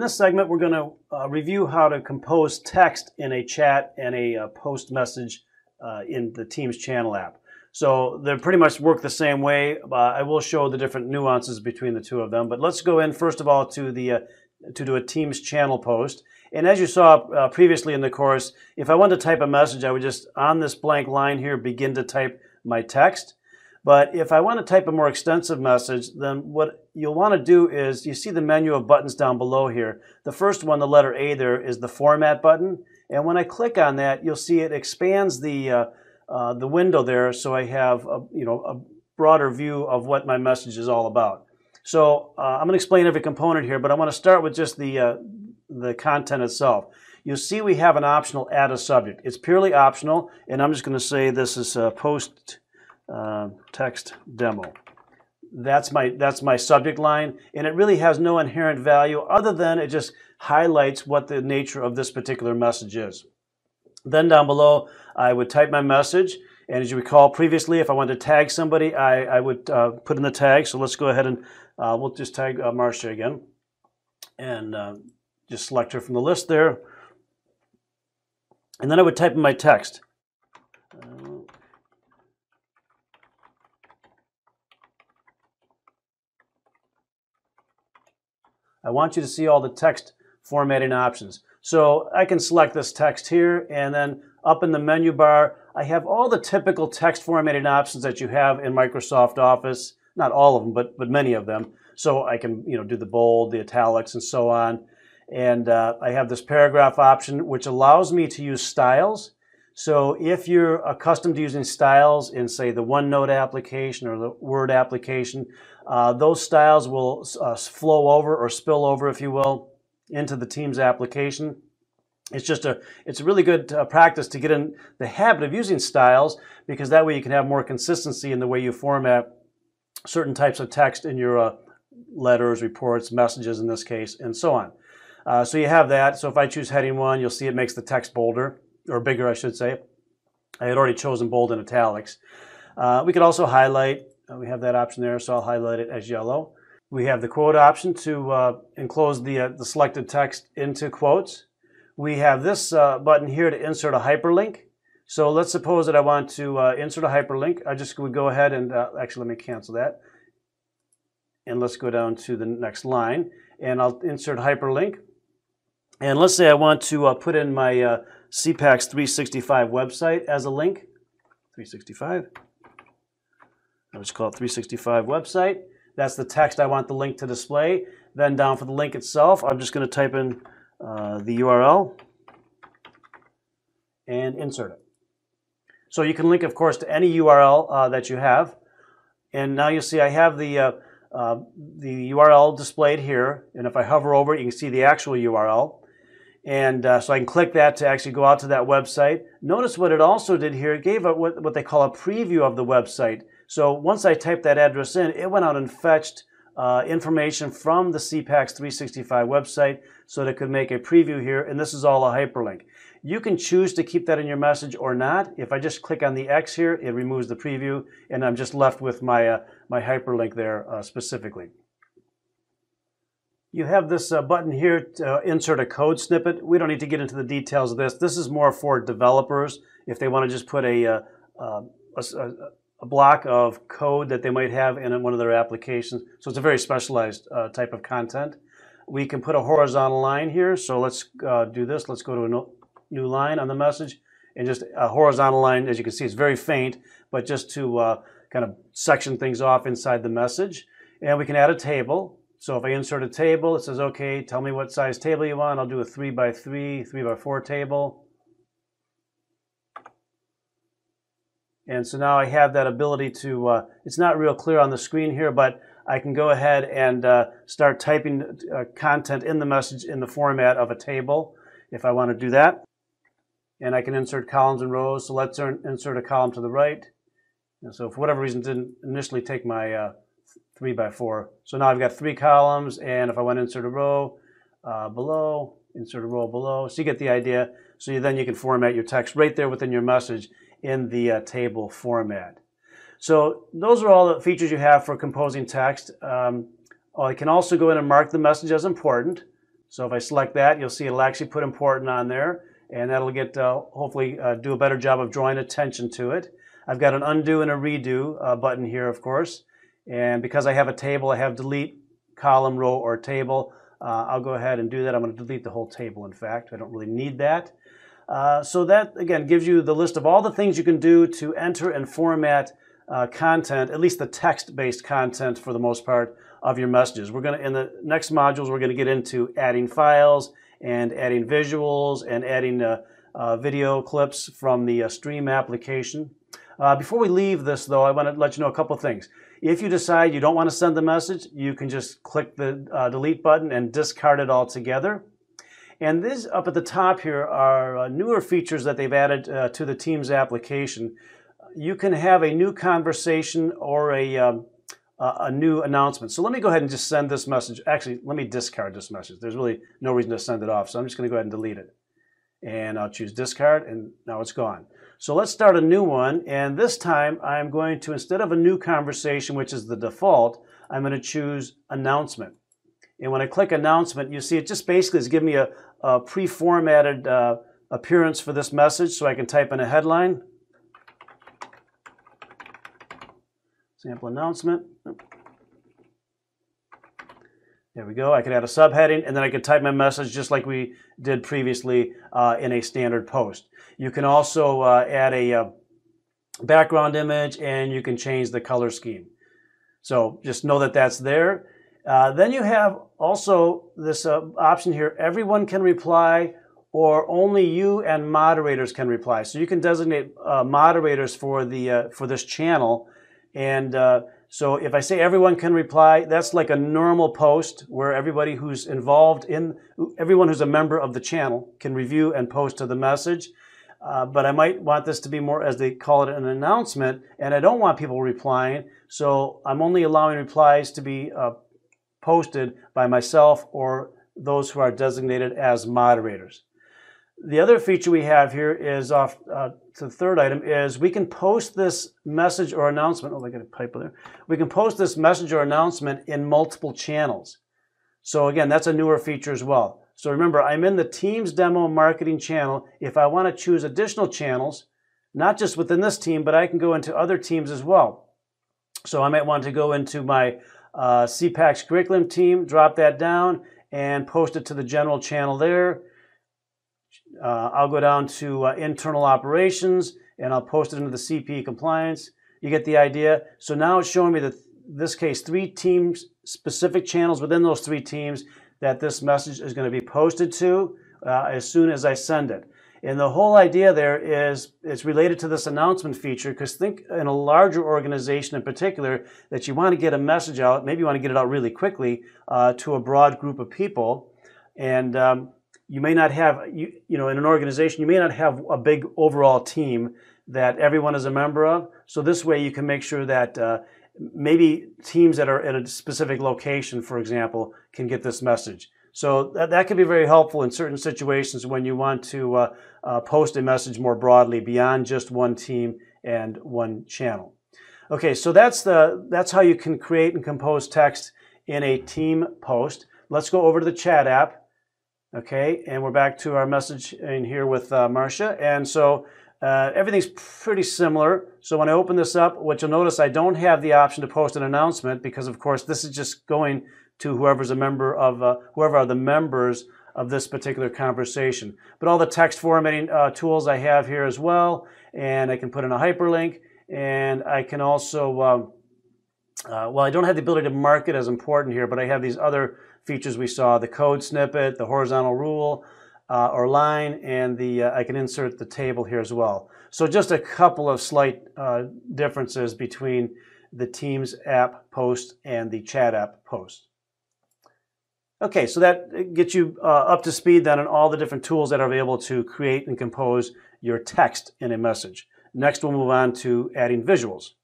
this segment, we're going to review how to compose text in a chat and a post message in the Teams channel app. So they pretty much work the same way. I will show the different nuances between the two of them. But let's go in first of all to do a Teams channel post. And as you saw previously in the course, if I wanted to type a message, I would just, on this blank line here, begin to type my text. But if I want to type a more extensive message, then what you'll want to do is, you see the menu of buttons down below here. The first one, the letter A there, is the Format button. And when I click on that, you'll see it expands the window there, so I have a broader view of what my message is all about. So I'm going to explain every component here, but I want to start with just the content itself. You'll see we have an optional add a subject. It's purely optional, and I'm just going to say this is post text demo. That's my subject line, and it really has no inherent value other than it just highlights what the nature of this particular message is. Then down below, I would type my message, and as you recall previously, if I wanted to tag somebody, I would put in the tag. So let's go ahead and we'll just tag Marcia again, and just select her from the list there. And then I would type in my text. I want you to see all the text formatting options. So I can select this text here, and then up in the menu bar, I have all the typical text formatting options that you have in Microsoft Office. Not all of them, but many of them. So I can do the bold, the italics, and so on. And I have this paragraph option, which allows me to use styles. So if you're accustomed to using styles in, say, the OneNote application or the Word application, those styles will flow over or spill over, if you will, into the Teams application. It's a really good practice to get in the habit of using styles, because that way you can have more consistency in the way you format certain types of text in your letters, reports, messages in this case, and so on. So you have that. So if I choose heading 1, you'll see it makes the text bolder, or bigger, I should say. I had already chosen bold and italics. We could also highlight. We have that option there, so I'll highlight it as yellow. We have the quote option to enclose the selected text into quotes. We have this button here to insert a hyperlink. So let's suppose that I want to insert a hyperlink. I just would go ahead and, actually let me cancel that. And let's go down to the next line. And I'll insert hyperlink. And let's say I want to put in my CPACS 365 website as a link. 365. I'll just call it 365 website. That's the text I want the link to display. Then down for the link itself, I'm just going to type in the URL and insert it. So you can link, of course, to any URL that you have. And now you see I have the URL displayed here. And if I hover over it, you can see the actual URL. And so I can click that to actually go out to that website. Notice what it also did here. It gave what they call a preview of the website. So once I typed that address in, it went out and fetched information from the CPACS 365 website so that it could make a preview here. And this is all a hyperlink. You can choose to keep that in your message or not. If I just click on the X here, it removes the preview, and I'm just left with my hyperlink there specifically. You have this button here to insert a code snippet. We don't need to get into the details of this. This is more for developers if they want to just put a block of code that they might have in one of their applications. So it's a very specialized type of content. We can put a horizontal line here. So let's do this. Let's go to a new line on the message, and just a horizontal line. As you can see, it's very faint, but just to kind of section things off inside the message. And we can add a table. So if I insert a table, it says, okay, tell me what size table you want. I'll do a 3x3, 3x4 table. And so now I have that ability to, it's not real clear on the screen here, but I can go ahead and start typing content in the message in the format of a table if I want to do that. And I can insert columns and rows. So let's insert a column to the right. And so for whatever reason, it didn't initially take my 3x4. So now I've got 3 columns, and if I want to insert a row below, insert a row below. So you get the idea. So then you can format your text right there within your message in the table format. So those are all the features you have for composing text. I can also go in and mark the message as important. So if I select that, you'll see it'll actually put important on there, and that'll get hopefully do a better job of drawing attention to it. I've got an undo and a redo button here, of course, and because I have a table, I have delete column, row, or table. I'll go ahead and do that. I'm going to delete the whole table, in fact. I don't really need that. So that, again, gives you the list of all the things you can do to enter and format content, at least the text-based content for the most part, of your messages. We're going to, in the next modules, we're going to get into adding files and adding visuals and adding video clips from the Stream application. Before we leave this, though, I want to let you know a couple of things. If you decide you don't want to send the message, you can just click the delete button and discard it altogether. And these up at the top here are newer features that they've added to the Teams application. You can have a new conversation or a new announcement. So let me go ahead and just send this message. Actually, let me discard this message. There's really no reason to send it off, so I'm just going to go ahead and delete it. And I'll choose discard, and now it's gone. So let's start a new one, and this time I'm going to, instead of a new conversation, which is the default, I'm going to choose announcement. And when I click announcement, you see it just basically is giving me a pre-formatted appearance for this message, so I can type in a headline. Sample announcement. There we go. I could add a subheading, and then I could type my message just like we did previously in a standard post. You can also add a background image, and you can change the color scheme. So just know that that's there. Then you have also this option here, everyone can reply, or only you and moderators can reply. So you can designate moderators for this channel. And so if I say everyone can reply, that's like a normal post where everybody who's involved everyone who's a member of the channel can review and post to the message. But I might want this to be more, as they call it, an announcement, and I don't want people replying. So I'm only allowing replies to be posted by myself or those who are designated as moderators. The other feature we have here is off to the third item is we can post this message or announcement. Oh, I got a typo there. We can post this message or announcement in multiple channels. So again, that's a newer feature as well. So remember, I'm in the Teams Demo Marketing channel. If I want to choose additional channels, not just within this team, but I can go into other teams as well. So I might want to go into my CPACS curriculum team, drop that down, and post it to the general channel there. I'll go down to internal operations, and I'll post it into the CPE compliance. You get the idea. So now it's showing me that, in this case, 3 teams, specific channels within those 3 teams that this message is going to be posted to as soon as I send it. And the whole idea there is it's related to this announcement feature, because think in a larger organization in particular that you want to get a message out, maybe you want to get it out really quickly to a broad group of people. And you may not have, you know, in an organization, you may not have a big overall team that everyone is a member of. So this way you can make sure that maybe teams that are at a specific location, for example, can get this message. So that can be very helpful in certain situations when you want to post a message more broadly beyond just one team and one channel. Okay, so that's how you can create and compose text in a team post. Let's go over to the chat app. Okay, and we're back to our message in here with Marcia. And so everything's pretty similar. So when I open this up, what you'll notice, I don't have the option to post an announcement because, of course, this is just going to whoever's a member of, whoever are the members of this particular conversation. But all the text formatting tools I have here as well, and I can put in a hyperlink, and I can also, well, I don't have the ability to mark it as important here, but I have these other features we saw, the code snippet, the horizontal rule or line, and I can insert the table here as well. So just a couple of slight differences between the Teams app post and the chat app post. Okay, so that gets you up to speed then on all the different tools that are available to create and compose your text in a message. Next, we'll move on to adding visuals.